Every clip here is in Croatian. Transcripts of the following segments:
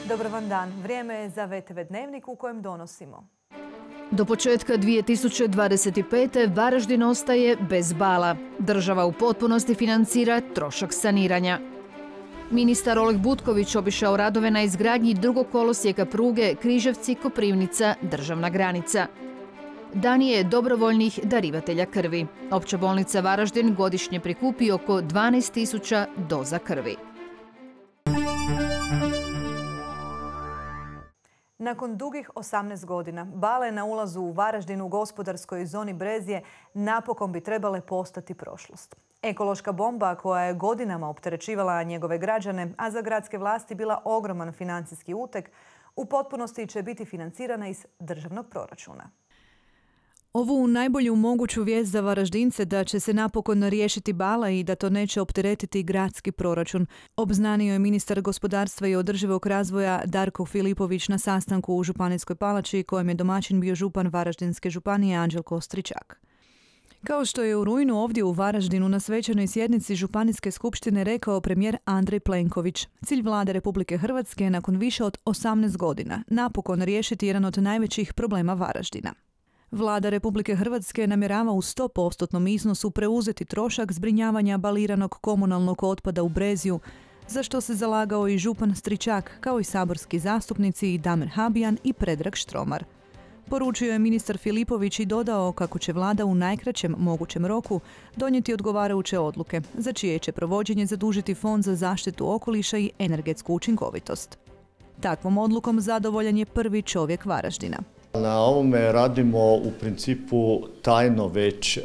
Dobar vam dan. Vrijeme je za VTV Dnevnik u kojem donosimo. Do početka 2025. Varaždin ostaje bez bala. Država u potpunosti financira trošak saniranja. Ministar Oleg Butković obišao radove na izgradnji drugog kolosijeka pruge Križevci-Koprivnica državna granica. Dan je dobrovoljnih darivatelja krvi. Opća bolnica Varaždin godišnje prikupi oko 12.000 doza krvi. Nakon dugih 18 godina, bale na ulazu u Varaždin u gospodarskoj zoni Brezje napokon bi trebale postati prošlost. Ekološka bomba koja je godinama opterećivala njegove građane, a za gradske vlasti bila ogroman financijski uteg, u potpunosti će biti financirana iz državnog proračuna. Ovu najbolju moguću vijest za Varaždince da će se napokon riješiti bala i da to neće opteretiti gradski proračun, obznanio je ministar gospodarstva i održivog razvoja Darko Filipović na sastanku u Županijskoj palači kojem je domaćin bio župan Varaždinske županije Anđelko Stričak. Kao što je u rujnu ovdje u Varaždinu na svečanoj sjednici Županijske skupštine rekao premijer Andrej Plenković, cilj vlade Republike Hrvatske je nakon više od 18 godina napokon riješiti jedan od najvećih problema Varaždina. Vlada Republike Hrvatske namjerava u 100% iznosu preuzeti trošak zbrinjavanja baliranog komunalnog otpada u Brezju, za što se zalagao i župan Stričak, kao i saborski zastupnici Damir Habijan i Predrag Štromar. Poručio je ministar Filipović i dodao kako će vlada u najkraćem mogućem roku donijeti odgovarajuće odluke, za čije će provođenje zadužiti Fond za zaštitu okoliša i energetsku učinkovitost. Takvom odlukom zadovoljan je prvi čovjek Varaždina. Na ovome radimo u principu tajno već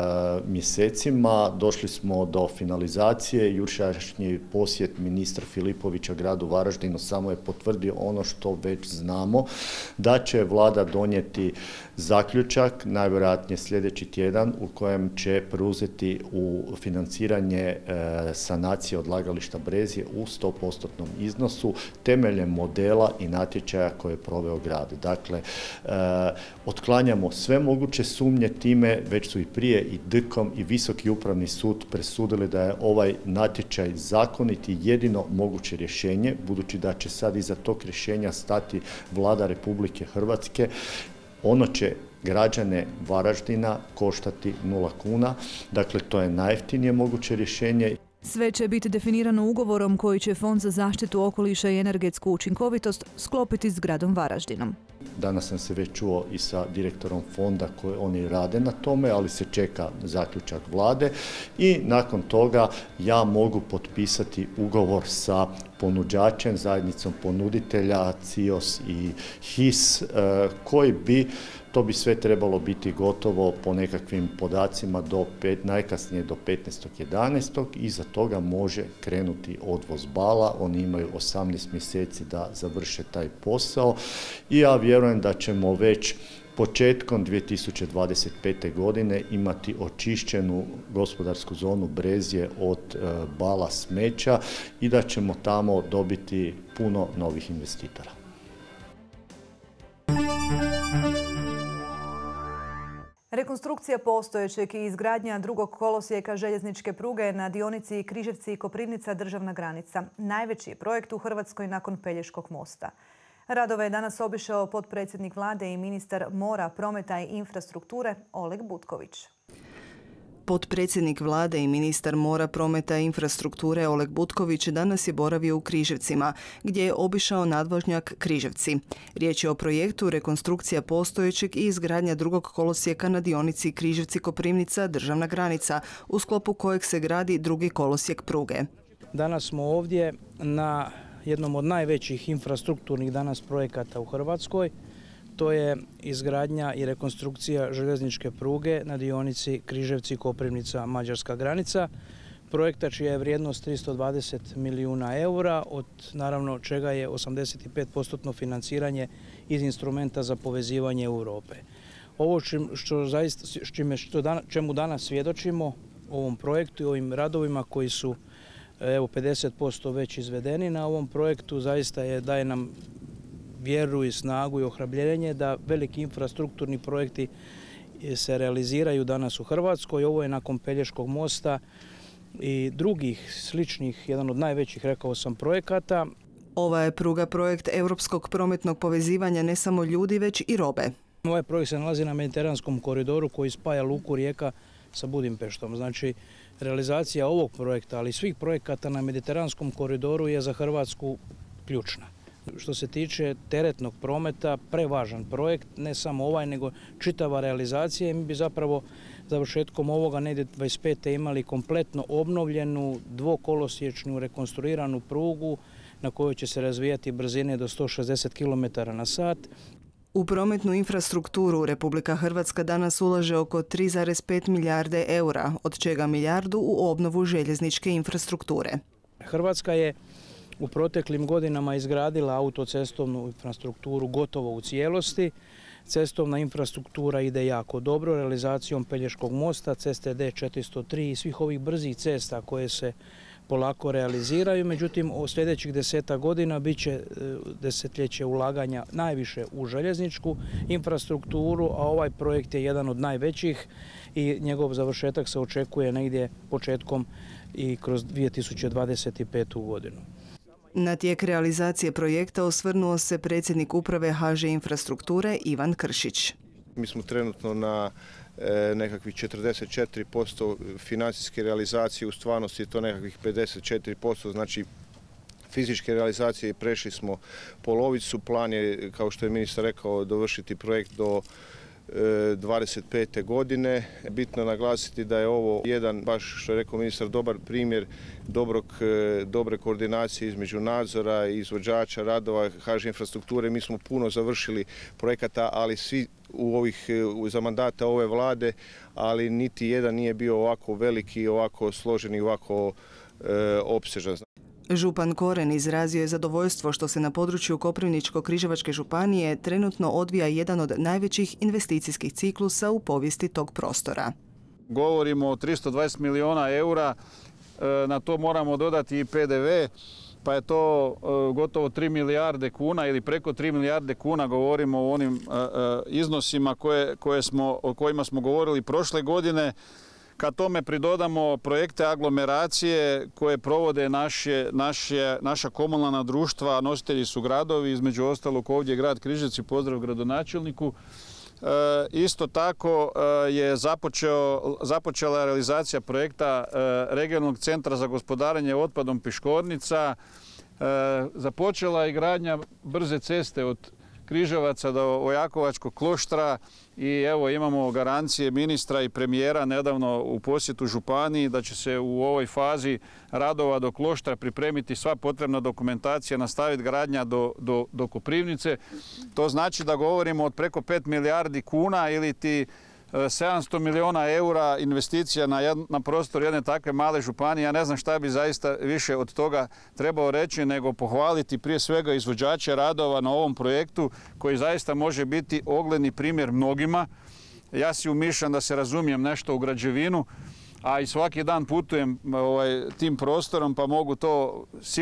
mjesecima. Došli smo do finalizacije. Jučerašnji posjet ministra Filipovića gradu Varaždinu samo je potvrdio ono što već znamo, da će vlada donijeti zaključak, najvjerojatnije sljedeći tjedan, u kojem će preuzeti u financiranje sanacije odlagališta Brezje u 100% iznosu temeljem modela i natječaja koje je proveo grad. Dakle, otklanjamo sve moguće sumnje time, već su i prije i DKOM i Visoki upravni sud presudili da je ovaj natječaj zakonit i jedino moguće rješenje, budući da će sad iza tog rješenja stati vlada Republike Hrvatske. Ono će građane Varaždina koštati 0 kuna, dakle to je najjeftinije moguće rješenje. Sve će biti definirano ugovorom koji će Fond za zaštitu okoliša i energetsku učinkovitost sklopiti s gradom Varaždinom. Danas sam se već čuo i sa direktorom fonda koji oni rade na tome, ali se čeka zaključak vlade i nakon toga ja mogu potpisati ugovor sa ponuđačem, zajednicom ponuditelja CIOS i HIS, koji bi, to bi sve trebalo biti gotovo po nekakvim podacima najkasnije do 15.11. Iza toga može krenuti odvoz bala. Oni imaju 18 mjeseci da završe taj posao i ja vjerujem da ćemo već početkom 2025. godine imati očišćenu gospodarsku zonu Brezje od bala smeća i da ćemo tamo dobiti puno novih investitora. Rekonstrukcija postojećeg i izgradnja drugog kolosijeka željezničke pruge na dionici Križevci i Koprivnica državna granica. Najveći je projekt u Hrvatskoj nakon Pelješkog mosta. Radove je danas obišao potpredsjednik vlade i ministar mora, prometa i infrastrukture Oleg Butković. Potpredsjednik vlade i ministar mora, prometa i infrastrukture Oleg Butković danas je boravio u Križevcima, gdje je obišao nadvožnjak Križevci. Riječ je o projektu rekonstrukcija postojećeg i izgradnja drugog kolosijeka na dionici Križevci-Koprivnica državna granica, u sklopu kojeg se gradi drugi kolosijek pruge. Danas smo ovdje na jednom od najvećih infrastrukturnih danas projekata u Hrvatskoj. To je izgradnja i rekonstrukcija željezničke pruge na dionici Križevci-Koprivnica mađarska granica. Projekta čija je vrijednost 320 milijuna eura, od naravno čega je 85% financiranje iz instrumenta za povezivanje Europe. Ovo čemu danas svjedočimo, ovom projektu i ovim radovima koji su 50% već izvedeni na ovom projektu, zaista daje nam vjeru i snagu i ohrabljenje da veliki infrastrukturni projekti se realiziraju danas u Hrvatskoj. Ovo je nakon Pelješkog mosta i drugih sličnih, jedan od najvećih, rekao sam, projekata. Ova je pruga projekt europskog prometnog povezivanja ne samo ljudi, već i robe. Ovaj projekt se nalazi na Mediteranskom koridoru koji spaja luku Rijeka sa Budimpeštom. Znači, realizacija ovog projekta, ali i svih projekata na Mediteranskom koridoru je za Hrvatsku ključna. Što se tiče teretnog prometa, prevažan projekt, ne samo ovaj, nego čitava realizacija. Mi bi zapravo završetkom ovoga negdje 25. imali kompletno obnovljenu, dvokolosječnu, rekonstruiranu prugu na kojoj će se razvijati brzine do 160 km na sat. U prometnu infrastrukturu Republika Hrvatska danas ulaže oko 3,5 milijarde eura, od čega milijardu u obnovu željezničke infrastrukture. Hrvatska je u proteklim godinama izgradila autocestovnu infrastrukturu gotovo u cijelosti. Cestovna infrastruktura ide jako dobro realizacijom Pelješkog mosta, ceste D403 i svih ovih brzih cesta koje se polako realiziraju. Međutim, u sljedećih 10 godina bit će desetljeće ulaganja najviše u željezničku infrastrukturu, a ovaj projekt je jedan od najvećih i njegov završetak se očekuje negdje početkom i kroz 2025. godinu. Na tijek realizacije projekta osvrnuo se predsjednik uprave HŽ Infrastrukture Ivan Kršić. Mi smo trenutno na nekakvih 44% financijske realizacije, u stvarnosti je to nekakvih 54%, znači fizičke realizacije prešli smo polovicu. Plan je, kao što je ministar rekao, dovršiti projekt do 25. godine. Bitno je naglasiti da je ovo jedan, baš što je rekao ministar, dobar primjer dobre koordinacije između nadzora i izvođača radova HŽ Infrastrukture. Mi smo puno završili projekata, ali svi za mandata ove vlade, ali niti jedan nije bio ovako veliki, ovako složen i ovako opsežan. Župan Koren izrazio je zadovoljstvo što se na području Koprivničko-križevačke županije trenutno odvija jedan od najvećih investicijskih ciklusa u povijesti tog prostora. Govorimo o 320 milijuna eura, na to moramo dodati i PDV, pa je to gotovo 3 milijarde kuna ili preko 3 milijarde kuna. Govorimo o onim iznosima o kojima smo govorili prošle godine. Kad tome pridodamo projekte aglomeracije koje provode naša komunalna društva, nositelji su gradovi, između ostalog ovdje grad Križevci, pozdrav gradonačelniku. Isto tako je započela realizacija projekta Regionalnog centra za gospodarenje otpadom Piškornica. Započela je gradnja brze ceste od Križevaca do Vojakovačkog Kloštra i evo imamo garancije ministra i premijera nedavno u posjetu županiji da će se u ovoj fazi radova do Kloštra pripremiti sva potrebna dokumentacija, nastaviti gradnja do Koprivnice. To znači da govorimo od preko 5 milijardi kuna ili ti 700 milijuna eura investicija na prostor jedne takve male županije. Ja ne znam šta bi zaista više od toga trebao reći nego pohvaliti prije svega izvođače radova na ovom projektu koji zaista može biti ogledni primjer mnogima. Ja si umišljam da se razumijem nešto u građevinu, a i svaki dan putujem tim prostorom pa mogu to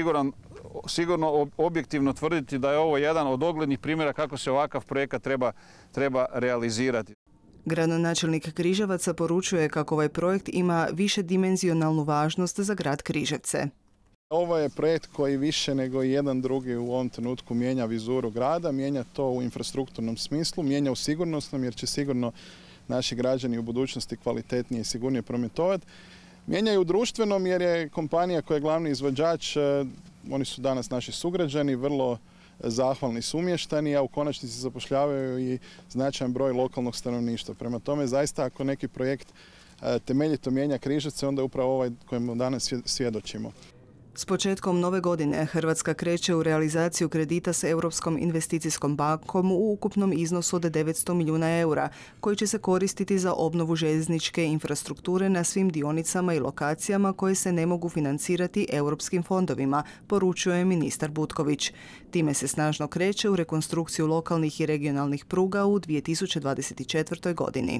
sigurno objektivno tvrditi da je ovo jedan od oglednih primjera kako se ovakav projekat treba realizirati. Gradonačelnik Križevaca poručuje kako ovaj projekt ima višedimenzionalnu važnost za grad Križevce. Ovo je projekt koji više nego jedan drugi u ovom trenutku mijenja vizuru grada, mijenja to u infrastrukturnom smislu, mijenja u sigurnosnom jer će sigurno naši građani u budućnosti kvalitetnije i sigurnije prometovati. Mijenja i u društvenom jer je kompanija koja je glavni izvođač, oni su danas naši sugrađani, vrlo zahvalni su umještani, a u konačnici zapošljavaju i značajan broj lokalnog stanovništva. Prema tome, zaista ako neki projekt temeljito mijenja Križevce, onda je upravo ovaj kojemu danas svjedočimo. S početkom nove godine Hrvatska kreće u realizaciju kredita s Europskom investicijskom bankom u ukupnom iznosu od 900 milijuna eura, koji će se koristiti za obnovu željezničke infrastrukture na svim dionicama i lokacijama koje se ne mogu financirati europskim fondovima, poručuje ministar Butković. Time se snažno kreće u rekonstrukciju lokalnih i regionalnih pruga u 2024. godini.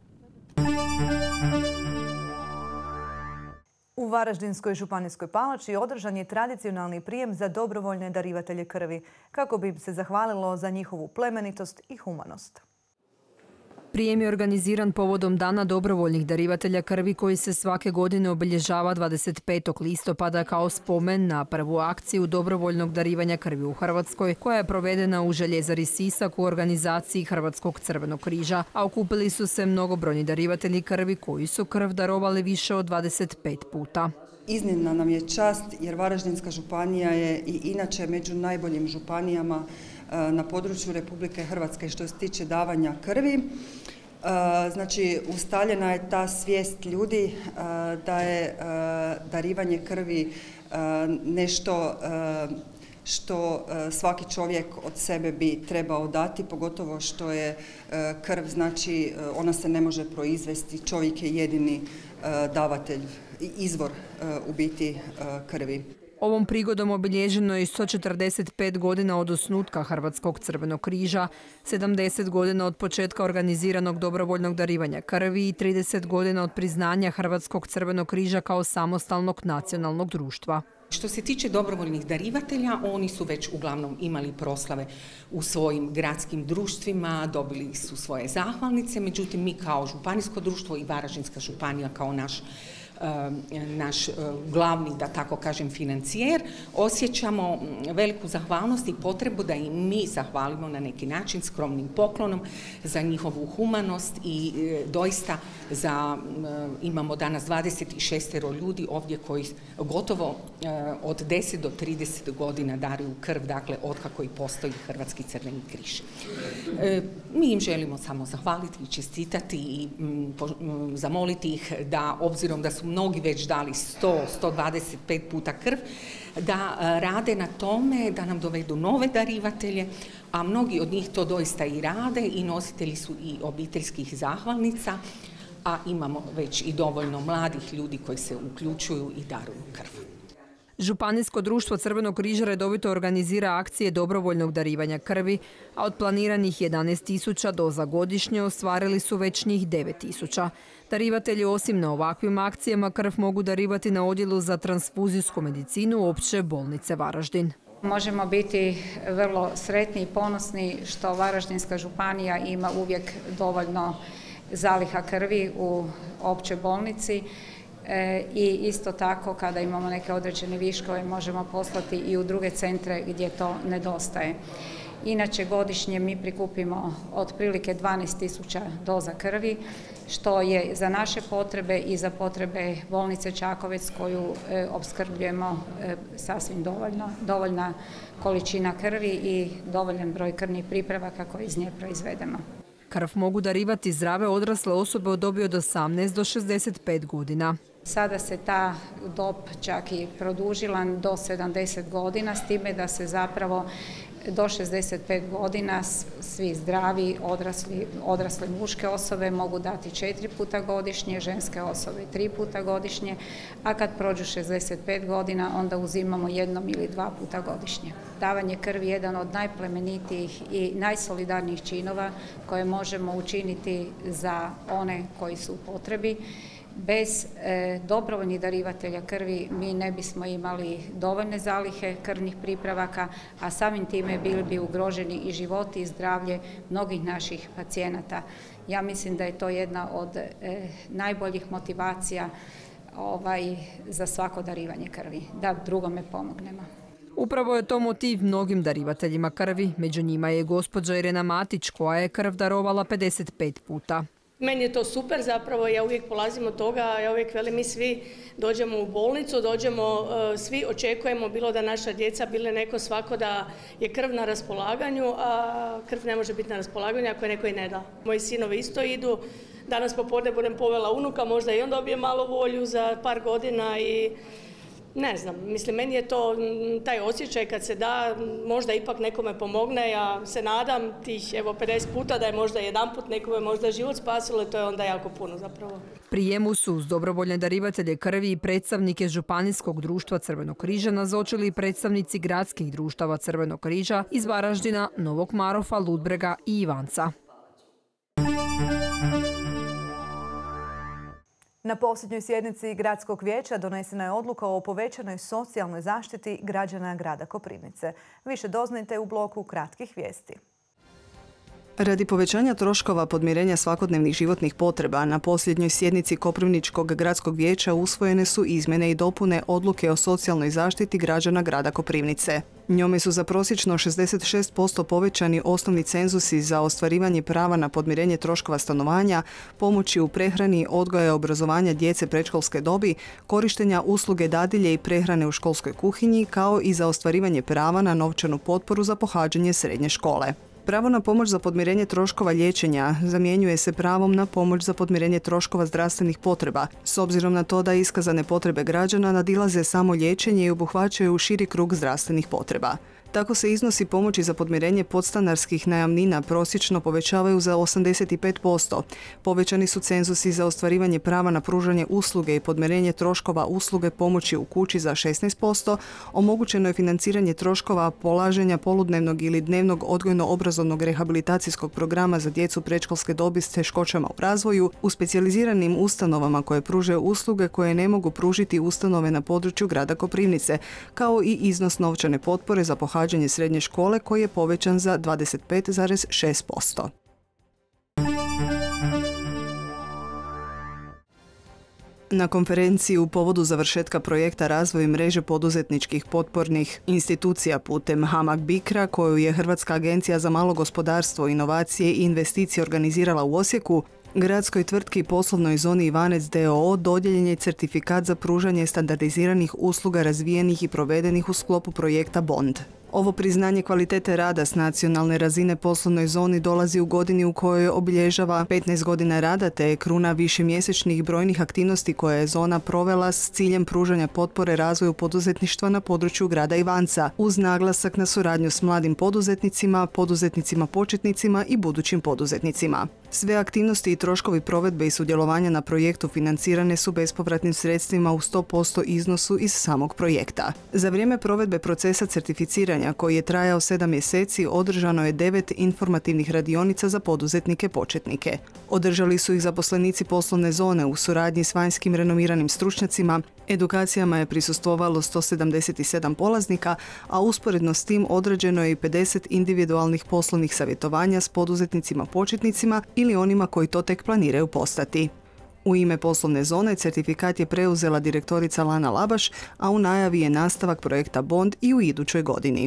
U Varaždinskoj županijskoj palači održan je tradicionalni prijem za dobrovoljne darivatelje krvi, kako bi im se zahvalilo za njihovu plemenitost i humanost. Prijem je organiziran povodom Dana dobrovoljnih darivatelja krvi koji se svake godine obilježava 25. listopada kao spomen na prvu akciju dobrovoljnog darivanja krvi u Hrvatskoj koja je provedena u Željezari Sisak u organizaciji Hrvatskog crvenog križa, a okupili su se mnogobrojni darivatelji krvi koji su krv darovali više od 25 puta. Iznimna nam je čast jer Varaždinska županija je i inače među najboljim županijama na području Republike Hrvatske što se tiče davanja krvi. Znači, ustaljena je ta svijest ljudi da je darivanje krvi nešto što svaki čovjek od sebe bi trebao dati, pogotovo što je krv, znači ona se ne može proizvesti, čovjek je jedini davatelj, izvor u biti krvi. Ovom prigodom obilježeno je 145 godina od osnutka Hrvatskog crvenog križa, 70 godina od početka organiziranog dobrovoljnog darivanja krvi i 30 godina od priznanja Hrvatskog crvenog križa kao samostalnog nacionalnog društva. Što se tiče dobrovoljnih darivatelja, oni su već uglavnom imali proslave u svojim gradskim društvima, dobili su svoje zahvalnice, međutim mi kao županijsko društvo i Varaždinska županija kao naš glavni, da tako kažem, financijer, osjećamo veliku zahvalnost i potrebu da i mi zahvalimo na neki način skromnim poklonom za njihovu humanost i doista imamo danas 26 ljudi ovdje koji gotovo od 10 do 30 godina daruju krv, dakle otkako i postoji Hrvatski crveni križ. Mi im želimo samo zahvaliti i čestitati i zamoliti ih da, obzirom da su mnogi već dali 100-125 puta krv, da rade na tome, da nam dovedu nove darivatelje, a mnogi od njih to doista i rade i nositelji su i obiteljskih zahvalnica, a imamo već i dovoljno mladih ljudi koji se uključuju i daruju krv. Županijsko društvo Crvenog križa redovito organizira akcije dobrovoljnog darivanja krvi, a od planiranih 11.000 doza godišnje ostvarili su već njih 9.000. Darivatelji osim na ovakvim akcijama krv mogu darivati na odjelu za transfuzijsku medicinu Opće bolnice Varaždin. Možemo biti vrlo sretni i ponosni što Varaždinska županija ima uvijek dovoljno zaliha krvi u Općoj bolnici. I isto tako kada imamo neke određene viškove možemo poslati i u druge centre gdje to nedostaje. Inače godišnje mi prikupimo otprilike 12.000 doza krvi što je za naše potrebe i za potrebe bolnice Čakovec koju opskrbljujemo sasvim dovoljna količina krvi i dovoljan broj krvnih pripravaka koji iz nje proizvedemo. Krv mogu darivati zdrave odrasle osobe od dobi od 18 do 65 godina. Sada se ta dob čak i produžila do 70 godina, s time da se zapravo do 65 godina svi zdravi odrasle muške osobe mogu dati 4 puta godišnje, ženske osobe 3 puta godišnje, a kad prođu 65 godina onda uzimamo 1 ili 2 puta godišnje. Davanje krvi je jedan od najplemenitijih i najsolidarnijih činova koje možemo učiniti za one koji su u potrebi. Bez dobrovoljnih darivatelja krvi mi ne bismo imali dovoljne zalihe krvnih pripravaka, a samim time bili bi ugroženi i životi i zdravlje mnogih naših pacijenata. Ja mislim da je to jedna od najboljih motivacija za svako darivanje krvi, da drugome pomognemo. Upravo je to motiv mnogim darivateljima krvi, među njima je gospođa Irena Matić koja je krv darovala 55 puta. Meni je to super, zapravo ja uvijek polazim od toga, ja uvijek velim mi svi dođemo u bolnicu, svi očekujemo bilo da naša djeca, bilo neko svako da je krv na raspolaganju, a krv ne može biti na raspolaganju ako je neko i ne da. Moji sinovi isto idu, danas popodne budem povela unuka, možda i on dobije malo volju za par godina i ne znam, mislim, meni je to taj osjećaj kad se da, možda ipak nekome pomogne, ja se nadam tih 50 puta da je možda jedanput nekome možda život spasilo i to je onda jako puno zapravo. Prijemu su uz dobrovoljne darivatelje krvi i predstavnike Županijskog društva Crvenog križa nazočili predstavnici gradskih društava Crvenog križa iz Varaždina, Novog Marofa, Ludbrega i Ivanca. Na posljednjoj sjednici Gradskog vijeća donesena je odluka o povećanoj socijalnoj zaštiti građana grada Koprivnice. Više doznajte u bloku kratkih vijesti. Radi povećanja troškova podmirenja svakodnevnih životnih potreba, na posljednjoj sjednici Koprivničkog gradskog vijeća usvojene su izmjene i dopune odluke o socijalnoj zaštiti građana grada Koprivnice. Njome su za prosječno 66% povećani osnovni cenzusi za ostvarivanje prava na podmirenje troškova stanovanja, pomoći u prehrani, odgoja i obrazovanja djece predškolske dobi, korištenja usluge dadilje i prehrane u školskoj kuhinji, kao i za ostvarivanje prava na novčanu potporu za pohađanje srednje škole. Pravo na pomoć za podmirenje troškova liječenja zamjenjuje se pravom na pomoć za podmirenje troškova zdravstvenih potreba, s obzirom na to da iskazane potrebe građana nadilaze samo liječenje i obuhvaćaju širi krug zdravstvenih potreba. Tako se iznosi pomoći za podmirenje podstanarskih najamnina prosječno povećavaju za 85%. Povećani su cenzusi za ostvarivanje prava na pružanje usluge i podmirenje troškova usluge pomoći u kući za 16%, omogućeno je financiranje troškova polaženja poludnevnog ili dnevnog odgojno-obrazovnog rehabilitacijskog programa za djecu predškolske dobi s teškoćama u razvoju u specijaliziranim ustanovama koje pružaju usluge koje ne mogu pružiti ustanove na području grada Koprivnice, kao i iznos novčane potpore za pohađanje srednje škole koji je povećan za 25,6%. Na konferenciji u povodu završetka projekta Razvoj mreže poduzetničkih potpornih institucija putem HAMAG BICRA, koju je Hrvatska agencija za malo gospodarstvo, inovacije i investicije organizirala u Osijeku, gradskoj tvrtki Poslovnoj zoni Ivanec d.o.o. dodijeljen je certifikat za pružanje standardiziranih usluga razvijenih i provedenih u sklopu projekta BOND. Ovo priznanje kvalitete rada s nacionalne razine poslovnoj zoni dolazi u godini u kojoj obilježava 15 godina rada te je kruna višemjesečnih brojnih aktivnosti koje je zona provela s ciljem pružanja potpore razvoju poduzetništva na području grada Ivanca, uz naglasak na suradnju s mladim poduzetnicima, poduzetnicima početnicima i budućim poduzetnicima. Sve aktivnosti i troškovi provedbe i sudjelovanja na projektu financirane su bespovratnim sredstvima u 100% iznosu iz samog projekta. Za vrijeme provedbe procesa certificiranja, koji je trajao 7 mjeseci, održano je 9 informativnih radionica za poduzetnike početnike. Održali su ih zaposlenici poslovne zone u suradnji s vanjskim renomiranim stručnjacima. Edukacijama je prisustvovalo 177 polaznika, a usporedno s tim određeno je i 50 individualnih poslovnih savjetovanja s poduzetnicima početnicima ili onima koji to tek planiraju postati. U ime poslovne zone certifikat je preuzela direktorica Lana Labaš, a u najavi je nastavak projekta BOND i u idućoj godini.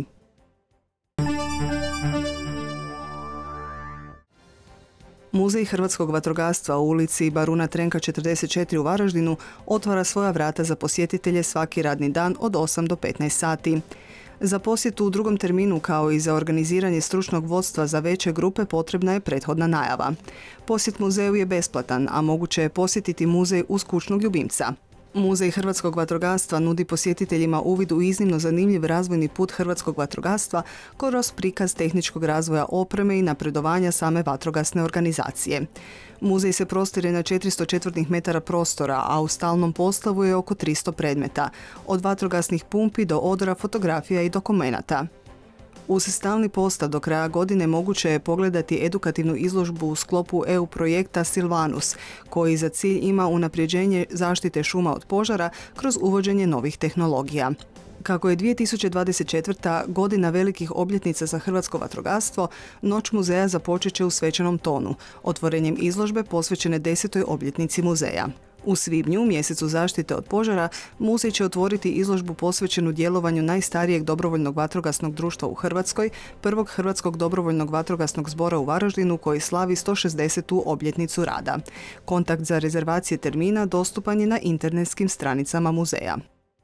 Muzej hrvatskog vatrogastva u ulici Baruna Trenka 44 u Varaždinu otvara svoja vrata za posjetitelje svaki radni dan od 8 do 15 sati. Za posjetu u drugom terminu kao i za organiziranje stručnog vodstva za veće grupe potrebna je prethodna najava. Posjet muzeju je besplatan, a moguće je posjetiti muzej uz kućnog ljubimca. Muzej hrvatskog vatrogastva nudi posjetiteljima uvid u iznimno zanimljiv razvojni put hrvatskog vatrogastva kroz prikaz tehničkog razvoja opreme i napredovanja same vatrogasne organizacije. Muzej se prostire na 400 četvornih metara prostora, a u stalnom postavu je oko 300 predmeta, od vatrogasnih pumpi do odora, fotografija i dokumenata. Uz stalni postav do kraja godine moguće je pogledati edukativnu izložbu u sklopu EU projekta Silvanus, koji za cilj ima unapređenje zaštite šuma od požara kroz uvođenje novih tehnologija. Kako je 2024. godina velikih obljetnica za hrvatsko vatrogastvo, Noć muzeja započet će u svečanom tonu, otvorenjem izložbe posvećene 10. obljetnici muzeja. U svibnju, mjesecu zaštite od požara, muzej će otvoriti izložbu posvećenu djelovanju najstarijeg dobrovoljnog vatrogasnog društva u Hrvatskoj, prvog Hrvatskog dobrovoljnog vatrogasnog zbora u Varaždinu koji slavi 160. obljetnicu rada. Kontakt za rezervacije termina dostupan je na internetskim stranicama muzeja.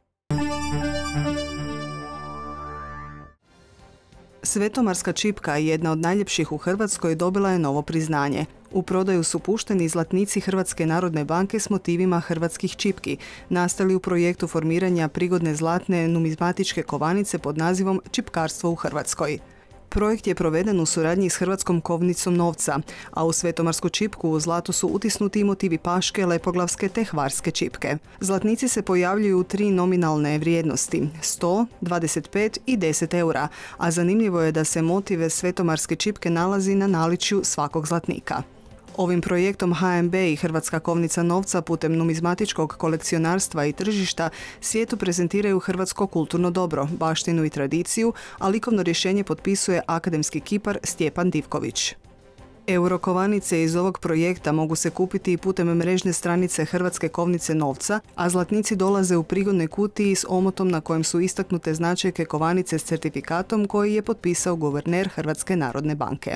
Svetomarska čipka, jedna od najljepših u Hrvatskoj, dobila je novo priznanje. U prodaju su pušteni zlatnici Hrvatske narodne banke s motivima hrvatskih čipki, nastali u projektu formiranja prigodne zlatne numizmatičke kovanice pod nazivom Čipkarstvo u Hrvatskoj. Projekt je proveden u suradnji s Hrvatskom kovnicom novca, a u svetomarsku čipku u zlatu su utisnuti motivi paške, lepoglavske te hvarske čipke. Zlatnici se pojavljuju u 3 nominalne vrijednosti, 100, 25 i 10 eura, a zanimljivo je da se motive svetomarske čipke nalazi na naličju svakog zlatnika. Ovim projektom HNB i Hrvatska kovnica novca putem numizmatičkog kolekcionarstva i tržišta svijetu prezentiraju hrvatsko kulturno dobro, baštinu i tradiciju, a likovno rješenje potpisuje akademski kipar Stjepan Divković. Eurokovanice iz ovog projekta mogu se kupiti i putem mrežne stranice Hrvatske kovnice novca, a zlatnici dolaze u prigodnoj kutiji s omotom na kojem su istaknute značajke kovanice s certifikatom koji je potpisao guverner Hrvatske narodne banke.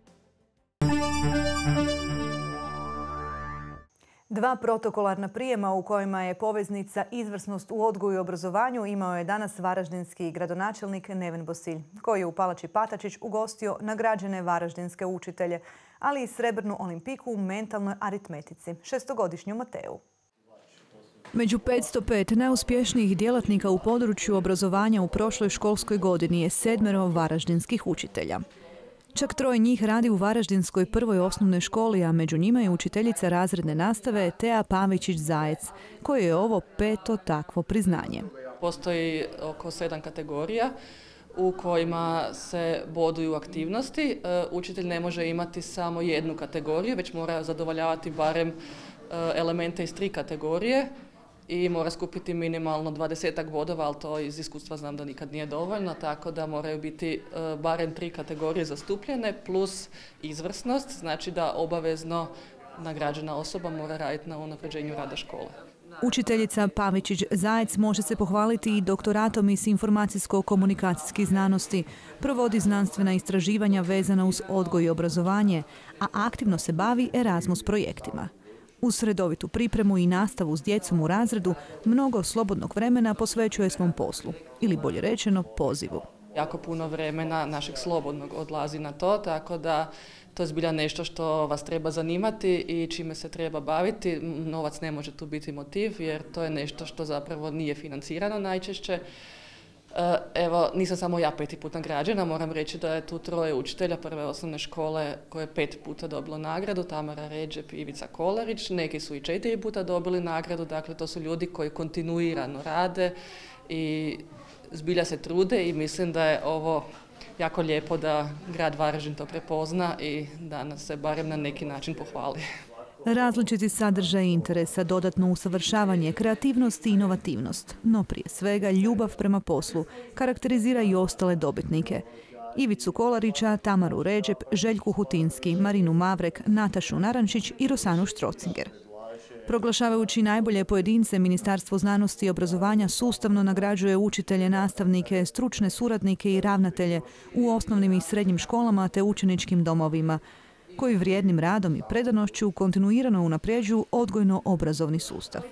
Dva protokolarna prijema u kojima je poveznica izvrsnost u odgoju i obrazovanju imao je danas varaždinski gradonačelnik Neven Bosilj, koji je u Palači Patačić ugostio nagrađene varaždinske učitelje, ali i srebrnu olimpiku u mentalnoj aritmetici, 6-godišnju Mateu. Među 505 najuspješnijih djelatnika u području obrazovanja u prošloj školskoj godini je 7 varaždinskih učitelja. Čak 3 njih radi u Varaždinskoj prvoj osnovnoj školi, a među njima je učiteljica razredne nastave Tea Pavičić-Zajec, koje je ovo 5. takvo priznanje. Postoji oko 7 kategorija u kojima se boduju aktivnosti. Učitelj ne može imati samo jednu kategoriju, već mora zadovoljavati barem elemente iz 3 kategorije i mora skupiti minimalno 20 bodova, ali to iz iskustva znam da nikad nije dovoljno, tako da moraju biti barem 3 kategorije zastupljene plus izvrsnost, znači da obavezno nagrađena osoba mora raditi na unapređenju rada škole. Učiteljica Pavičić-Zajec može se pohvaliti i doktoratom iz informacijsko-komunikacijskih znanosti, provodi znanstvena istraživanja vezana uz odgoj i obrazovanje, a aktivno se bavi Erasmus projektima. Uz redovitu pripremu i nastavu s djecom u razredu, mnogo slobodnog vremena posvećuje svom poslu, ili bolje rečeno pozivu. Jako puno vremena našeg slobodnog odlazi na to, tako da to je zbilja nešto što vas treba zanimati i čime se treba baviti. Novac ne može tu biti motiv jer to je nešto što zapravo nije financirano najčešće. Evo, nisam samo ja 5. put nagrađena, moram reći da je tu 3 učitelja prve osnovne škole koje je 5 puta dobilo nagradu, Tamara Ređep i Ivica Kolarić, neki su i 4 puta dobili nagradu, dakle to su ljudi koji kontinuirano rade i zbilja se trude i mislim da je ovo jako lijepo da grad Varaždin to prepozna i da nas se barem na neki način pohvali. Različiti sadržaj interesa, dodatno usavršavanje, kreativnost i inovativnost, no prije svega ljubav prema poslu, karakterizira i ostale dobitnike. Ivicu Kolarića, Tamaru Ređep, Željku Hutinski, Marinu Mavrek, Natašu Narančić i Rosanu Štrocinger. Proglašavajući najbolje pojedince, Ministarstvo znanosti i obrazovanja sustavno nagrađuje učitelje, nastavnike, stručne suradnike i ravnatelje u osnovnim i srednjim školama te učeničkim domovima, koji vrijednim radom i predanošću kontinuirano unapređuju odgojno-obrazovni sustav.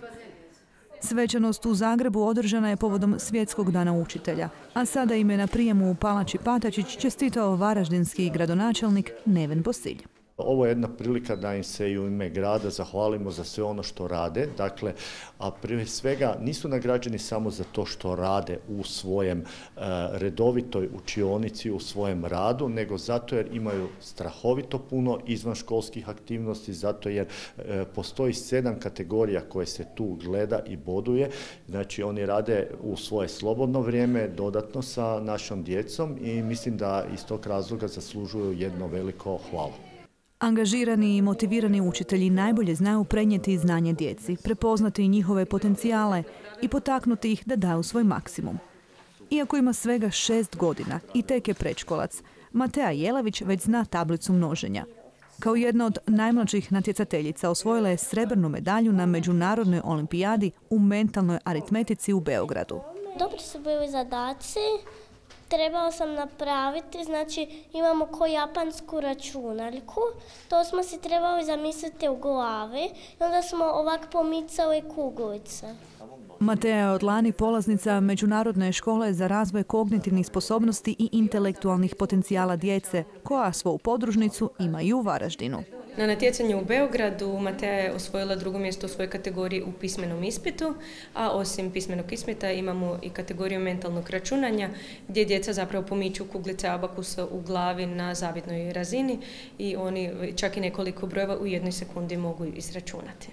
Svečanost u Zagrebu održana je povodom Svjetskog dana učitelja, a sada im je na prijemu u Palači Patačić čestitao varaždinski gradonačelnik Neven Bosilj. Ovo je jedna prilika da im se i u ime grada zahvalimo za sve ono što rade. Dakle, a prije svega nisu nagrađeni samo za to što rade u svojem redovitoj učionici, u svojem radu, nego zato jer imaju strahovito puno izvanškolskih aktivnosti, zato jer postoji 7 kategorija koje se tu gleda i boduje. Znači, oni rade u svoje slobodno vrijeme dodatno sa našom djecom i mislim da iz tog razloga zaslužuju jedno veliko hvala. Angažirani i motivirani učitelji najbolje znaju prenijeti znanje djeci, prepoznati njihove potencijale i potaknuti ih da daju svoj maksimum. Iako ima svega 6 godina i tek je predškolac, Matea Jelavić već zna tablicu množenja. Kao jedna od najmlađih natjecateljica osvojila je srebrnu medalju na Međunarodnoj olimpijadi u mentalnoj aritmetici u Beogradu. Dobri su bili zadaci. Trebala sam napraviti, znači imamo ko japansku računaljku, to smo si trebali zamisliti u glavi i onda smo ovako pomicali kuglice. Matea je od lani polaznica Međunarodne škole za razvoj kognitivnih sposobnosti i intelektualnih potencijala djece, koja svoju podružnicu ima i u Varaždinu. Na natjecanju u Beogradu Matea je osvojila 2. mjesto u svojoj kategoriji u pismenom ispitu, a osim pismenog ispita imamo i kategoriju mentalnog računanja gdje djeca zapravo pomiču kuglice abakusa u glavi na zavidnoj razini i oni čak i nekoliko brojeva u 1 sekundi mogu izračunati.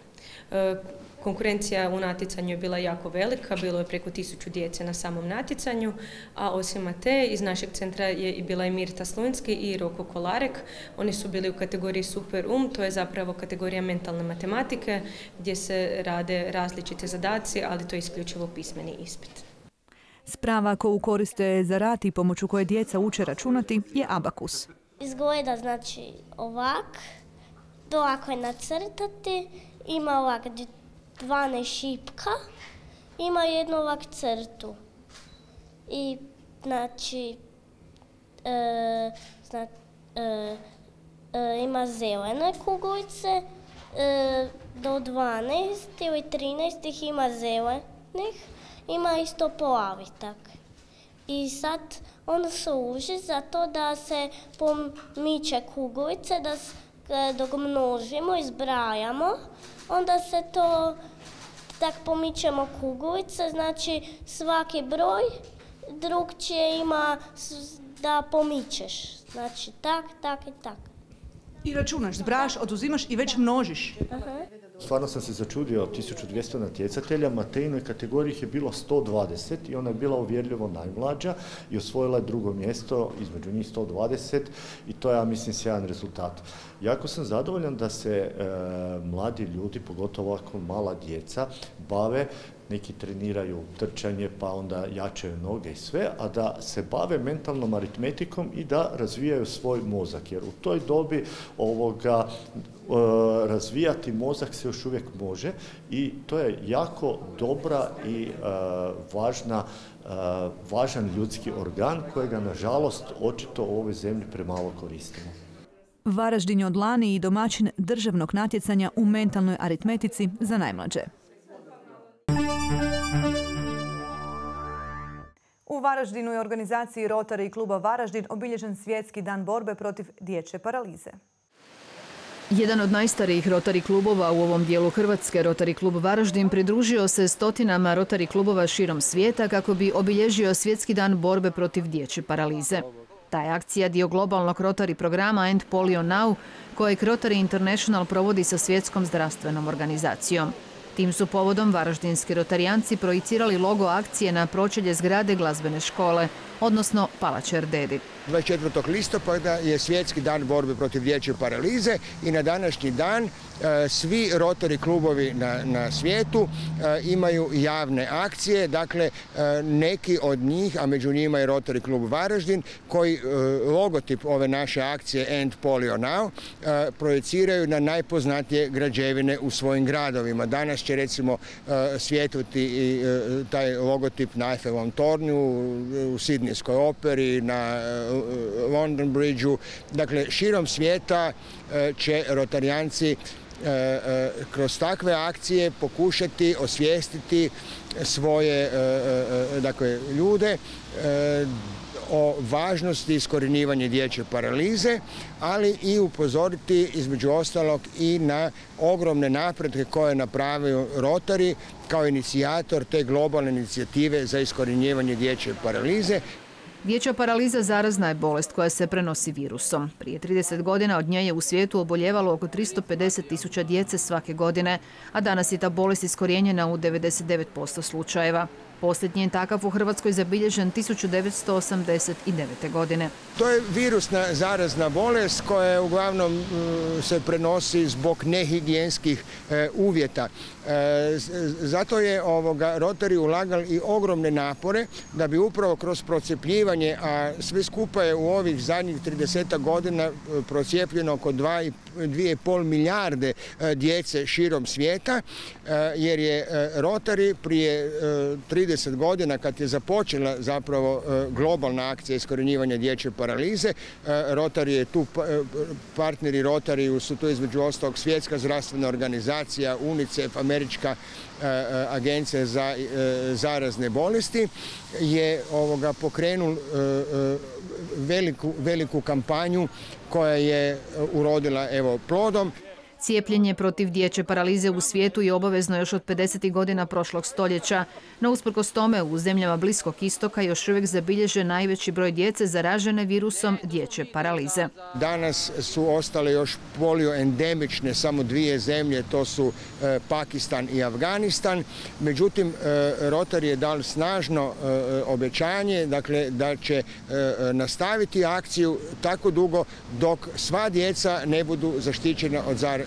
Konkurencija u natjecanju je bila jako velika, bilo je preko 1000 djece na samom natjecanju, a osim Mateje iz našeg centra je i bila i Mirta Slunjski i Roko Kolarek. Oni su bili u kategoriji Super to je zapravo kategorija mentalne matematike gdje se rade različite zadaci, ali to je isključivo pismeni ispit. Sprava koju koriste za rad i pomoću koje djeca uče računati je abakus. izgleda znači ovak, to ako je nacrtati, ima ovak 12 šipka, ima jednu ovak crtu. I znači, ima zelene kuglice, do 12 ili 13 ima zelenih, ima isto plavi tak. I sad on služi za to da se pomiče kuglice, dok množimo, izbrajamo, onda se to tak pomičemo kuglice, znači svaki broj drugčije ima da pomičeš, znači tak, tak i tak. I računaš, zbrajaš, oduzimaš i već množiš. Stvarno sam se začudio 1200 natjecatelja, Matejinoj kategoriji ih je bilo 120 i ona je bila uvjerljivo najmlađa i osvojila je drugo mjesto, između njih 120 i to je, ja mislim, sjajan rezultat. Jako sam zadovoljan da se mladi ljudi, pogotovo ovako mala djeca, bave, neki treniraju trčanje pa onda jačaju noge i sve, a da se bave mentalnom aritmetikom i da razvijaju svoj mozak. Jer u toj dobi razvijati mozak se još uvijek može i to je jako dobra i važan ljudski organ kojega nažalost očito u ovoj zemlji premalo koristimo. Varaždin je od lani i domaćin državnog natjecanja u mentalnoj aritmetici za najmlađe. U Varaždinu je organizaciji Rotary kluba Varaždin obilježen Svjetski dan borbe protiv dječje paralize. Jedan od najstarijih Rotary klubova u ovom dijelu Hrvatske, Rotary klub Varaždin, pridružio se stotinama Rotary klubova širom svijeta kako bi obilježio Svjetski dan borbe protiv dječje paralize. Ta je akcija dio globalnog Rotary programa End Polio Now, kojeg Rotary International provodi sa Svjetskom zdravstvenom organizacijom. Tim su povodom varaždinski rotarijanci projicirali logo akcije na pročelje zgrade glazbene škole, odnosno Palače Erdedi. 24. listopada je Svjetski dan borbe protiv dječje paralize i na današnji dan svi Rotary klubovi na svijetu imaju javne akcije. Dakle, neki od njih, a među njima je Rotary klub Varaždin, koji logotip ove naše akcije End Polio Now projiciraju na najpoznatije građevine u svojim gradovima. Danas će recimo svijetliti taj logotip na Eiffelovom tornju, u Sidnijskoj operi, na London Bridgeu. Dakle, širom svijeta će rotarijanci kroz takve akcije pokušati osvijestiti svoje ljude o važnosti iskorjenjivanja dječje paralize, ali i upozoriti između ostalog i na ogromne napretke koje je napravio Rotary kao inicijator te globalne inicijative za iskorjenjivanje dječje paralize. Dječja paraliza zarazna je bolest koja se prenosi virusom. Prije 30 godina od nje je u svijetu oboljevalo oko 350.000 djece svake godine, a danas je ta bolest iskorijenjena u 99% slučajeva. Posljednji je takav u Hrvatskoj zabilježen 1989. godine. To je virusna zarazna bolest koja uglavnom se prenosi zbog nehigijenskih uvjeta. Zato je Rotary ulagal i ogromne napore da bi upravo kroz procijepljivanje, a sve skupa je u ovih zadnjih 30 godina procijepljeno oko 2,5 milijarde djece širom svijeta, jer je Rotary prije 30 godina, kad je započela zapravo globalna akcija iskorjenjivanja dječje paralize, Rotary je tu, partneri Rotary su tu između ostalog Svjetska zdravstvena organizacija, UNICEF, Američka agencija za zarazne bolesti, je pokrenul veliku kampanju koja je urodila plodom. Cijepljenje protiv dječje paralize u svijetu je obavezno još od 50. godina prošlog stoljeća, no usprkos tome u zemljama Bliskog istoka još uvijek zabilježe najveći broj djece zaražene virusom dječje paralize. Danas su ostale još polioendemične samo dvije zemlje, to su Pakistan i Afganistan. Međutim, Rotary je dal snažno obećanje, dakle, da će nastaviti akciju tako dugo dok sva djeca ne budu zaštićena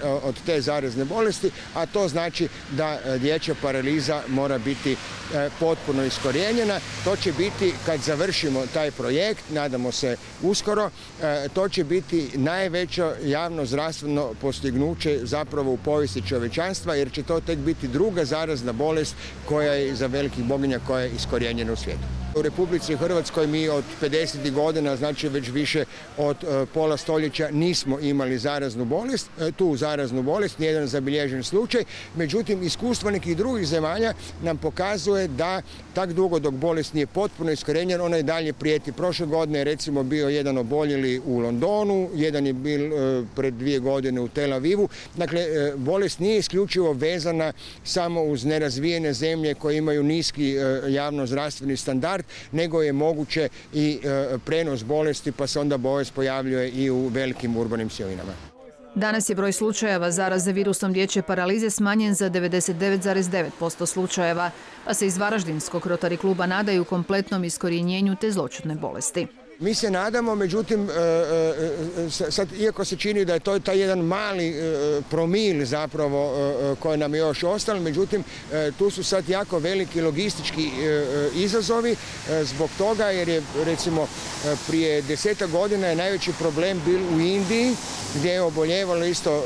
od te zarazne bolesti, a to znači da dječja paraliza mora biti potpuno iskorijenjena. To će biti, kad završimo taj projekt, nadamo se uskoro, to će biti najveće javno zdravstveno postignuće zapravo u povijesti čovječanstva, jer će to tek biti druga zarazna bolest koja je za velikih boginja koja je iskorijenjena u svijetu. U Republici Hrvatskoj mi od 50. godina, znači već više od pola stoljeća, nismo imali tu zaraznu bolest, nijedan zabilježen slučaj. Međutim, iskustvo nekih drugih zemalja nam pokazuje da tak dugo dok bolest nije potpuno iskorijenjena, ona i dalje prijeti. Prošle godine je recimo bio jedan oboljeli u Londonu, jedan je bil pred 2 godine u Tel Avivu. Dakle, bolest nije isključivo vezana samo uz nerazvijene zemlje koje imaju niski javno-zdravstveni standard, nego je moguće i prenos bolesti, pa se onda bolest pojavljuje i u velikim urbanim cjelinama. Danas je broj slučajeva zaraze virusom dječje paralize smanjen za 99,9% slučajeva, pa se iz Varaždinskog Rotary kluba nadaju kompletnom iskorjenjenju te zloćudne bolesti. Mi se nadamo, međutim, sad, iako se čini da je to taj jedan mali promil zapravo koji nam je još ostalo, međutim, tu su sad jako veliki logistički izazovi zbog toga jer je, recimo, prije 10 godina je najveći problem bil u Indiji, gdje je oboljevalo isto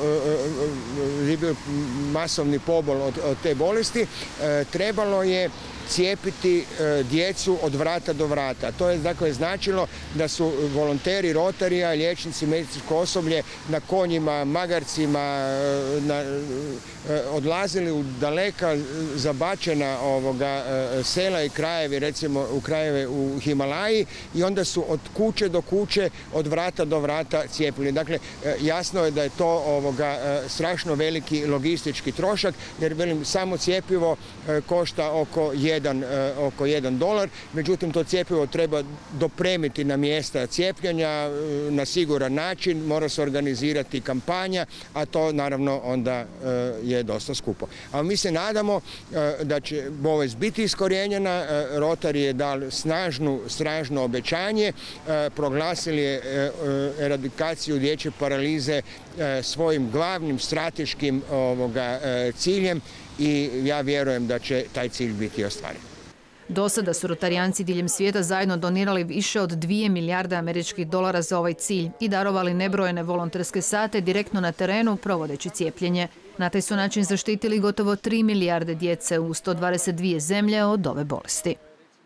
masovni pobol od te bolesti. Trebalo je cijepiti djecu od vrata do vrata. To je dakle značilo da su volonteri Rotarija, liječnici, medicinsko osoblje na konjima, magarcima odlazili u daleka zabačena sela i krajevi, recimo u krajeve u Himalaji, i onda su od kuće do kuće, od vrata do vrata cijepili. Dakle, jasno je da je to strašno veliki logistički trošak, jer velim, samo cjepivo košta oko $1, međutim to cjepivo treba dopremiti na mjesta cijepljenja na siguran način, mora se organizirati kampanja, a to naravno onda je dosta skupo. Ali mi se nadamo da će bolest biti iskorijenjena. Rotary je dal snažno obećanje, proglasili je eradikaciju dječje paralize svojim glavnim strateškim ciljem i ja vjerujem da će taj cilj biti ostvaren. Do sada su rotarijanci diljem svijeta zajedno donirali više od 2 milijarde američkih dolara za ovaj cilj i darovali nebrojene volonterske sate direktno na terenu provodeći cijepljenje. Na taj su način zaštitili gotovo 3 milijarde djece u 122 zemlje od ove bolesti.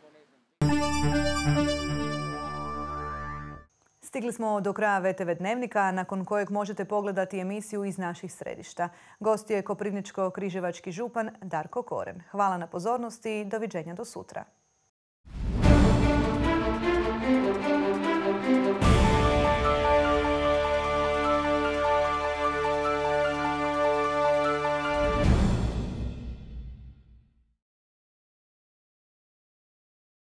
Stigli smo do kraja VTV Dnevnika, nakon kojeg možete pogledati emisiju iz naših središta. Gost je koprivničko-križevački župan Darko Koren. Hvala na pozornosti i doviđenja do sutra.